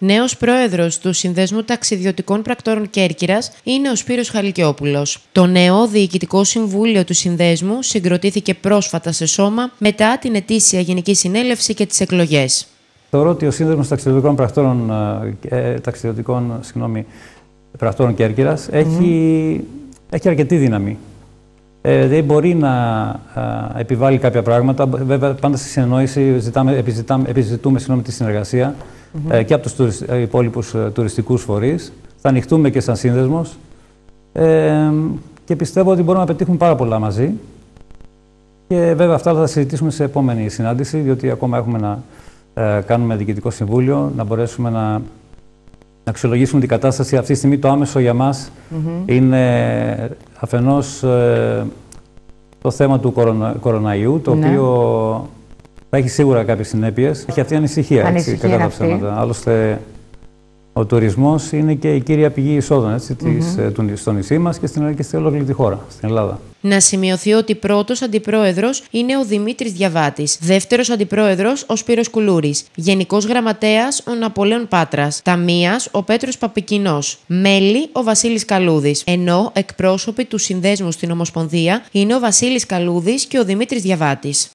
Νέος πρόεδρος του Συνδέσμου Ταξιδιωτικών Πρακτόρων Κέρκυρας είναι ο Σπύρος Χαλικιόπουλος. Το νέο Διοικητικό Συμβούλιο του Συνδέσμου συγκροτήθηκε πρόσφατα σε σώμα μετά την ετήσια Γενική Συνέλευση και τις εκλογές. Θεωρώ ότι ο Σύνδεσμος Ταξιδιωτικών Πρακτόρων Κέρκυρας έχει αρκετή δύναμη. Δεν μπορεί να επιβάλλει κάποια πράγματα. Βέβαια, πάντα στη συνεννόηση επιζητούμε τη συνεργασία και από τους υπόλοιπους τουριστικούς φορείς. Θα ανοιχτούμε και σαν σύνδεσμος και πιστεύω ότι μπορούμε να πετύχουμε πάρα πολλά μαζί. Και βέβαια αυτά θα τα συζητήσουμε σε επόμενη συνάντηση, διότι ακόμα έχουμε να κάνουμε διοικητικό συμβούλιο, να μπορέσουμε να αξιολογήσουμε την κατάσταση. Αυτή τη στιγμή το άμεσο για μας είναι αφενός το θέμα του κοροναϊού, το οποίο θα έχει σίγουρα κάποιες συνέπειες. Έχει αυτή η ανησυχία, κατά τα ψέματα. Άλλωστε, ο τουρισμός είναι και η κύρια πηγή εισόδων στο νησί μας και στην ολόκληρη τη χώρα, στην Ελλάδα. Να σημειωθεί ότι πρώτος αντιπρόεδρος είναι ο Δημήτρης Διαβάτης, δεύτερος αντιπρόεδρος ο Σπύρος Κουλούρης, γενικός γραμματέας ο Ναπολέων Πάτρας, ταμείας ο Πέτρος Παπικινός, μέλη ο Βασίλης Καλούδης, ενώ εκπρόσωποι του συνδέσμου στην Ομοσπονδία είναι ο Βασίλης Καλούδης και ο Δημήτρης Διαβάτης.